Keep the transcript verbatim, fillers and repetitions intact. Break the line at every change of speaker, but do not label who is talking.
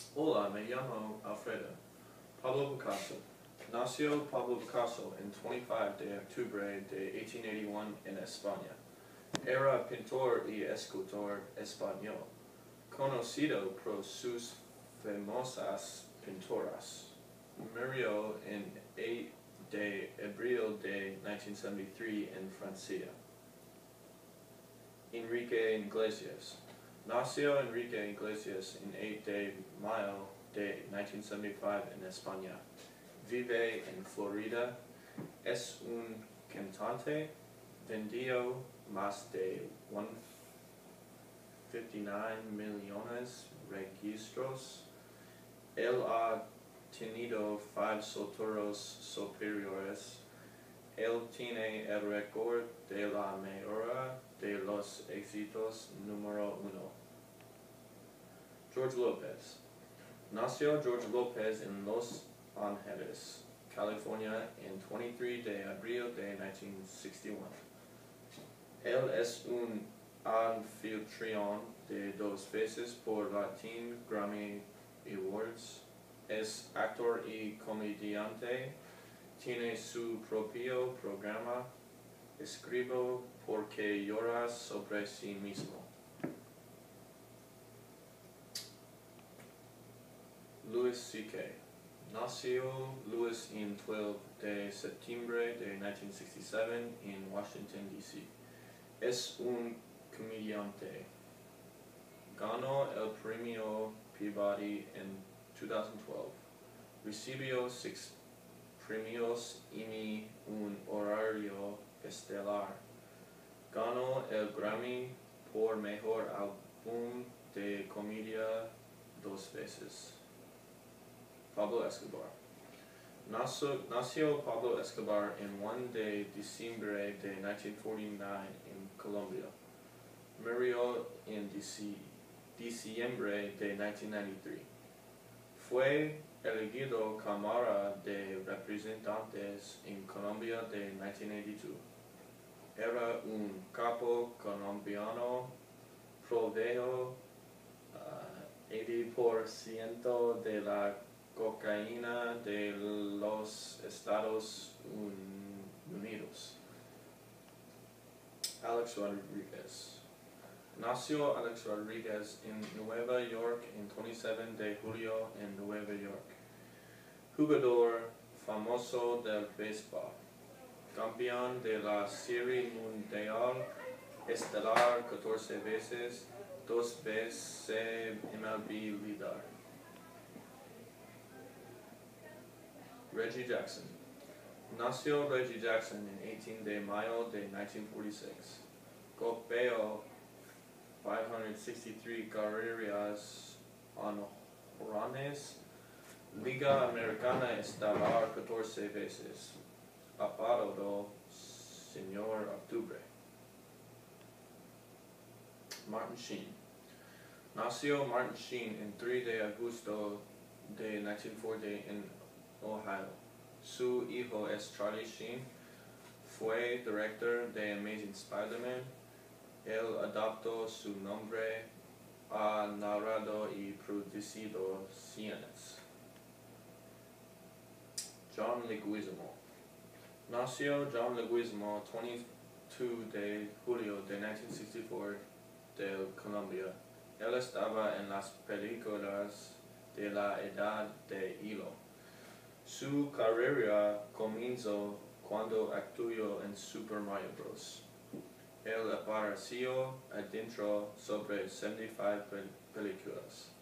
Hola, me llamo Alfredo. Pablo Picasso. Nació Pablo Picasso el veinticinco de octubre de mil ochocientos ochenta y uno en España. Era pintor y escultor español, conocido por sus famosas pinturas. Murió en ocho de abril de mil novecientos setenta y tres en Francia. Enrique Iglesias. Nació Enrique Iglesias en ocho de mayo de mil novecientos setenta y cinco en España. Vive en Florida. Es un cantante. Vendió más de ciento cincuenta y nueve millones de registros. Él ha tenido cinco solteros superiores. Él tiene el récord de la mayoría de los éxitos número uno. George Lopez. Nació George Lopez en Los Ángeles, California, el veintitrés de abril de mil novecientos sesenta y uno. Él es un anfitrión de dos veces por Latin Grammy Awards. Es actor y comediante. Tiene su propio programa. Escribo porque llora sobre sí mismo. Louis C K. Nació Louis el doce de septiembre de mil novecientos sesenta y siete en Washington, D C Es un comediante. Ganó el premio Peabody en dos mil doce. Recibió seis premios Emmy, un horario estelar. Ganó el Grammy por Mejor Álbum de Comedia dos veces. Pablo Escobar. Nació, nació Pablo Escobar el uno de diciembre de mil novecientos cuarenta y nueve en Colombia. Murió en diciembre de mil novecientos noventa y tres. Fue elegido Cámara de Representantes en Colombia de mil novecientos noventa y dos. Era un capo colombiano. Proveyó uh, ochenta por ciento de la cocaína de los Estados Unidos. Alex Rodriguez. Nació Alex Rodriguez en Nueva York el veintisiete de julio en Nueva York. Jugador famoso del béisbol. Campeón de la Serie Mundial Estelar catorce veces, dos veces M L B líder. Reggie Jackson. Nació Reggie Jackson el dieciocho de mayo de mil novecientos cuarenta y seis. Golpeó quinientas sesenta y tres carreras honrones. Liga Americana Estelar catorce veces. Apodado Señor Octubre. Martin Sheen. Nació Martin Sheen el tres de agosto de mil novecientos cuarenta en Ohio. Su hijo es Charlie Sheen. Fue director de Amazing Spider-Man. Él adoptó su nombre. Ha narrado y producido cines. John Leguizamo. Nació John Leguizamo el veintidós de julio de mil novecientos sesenta y cuatro de Colombia. Él estaba en las películas de la Edad de Hilo. Su carrera comenzó cuando actuó en Super Mario Bros. Él apareció adentro sobre setenta y cinco películas.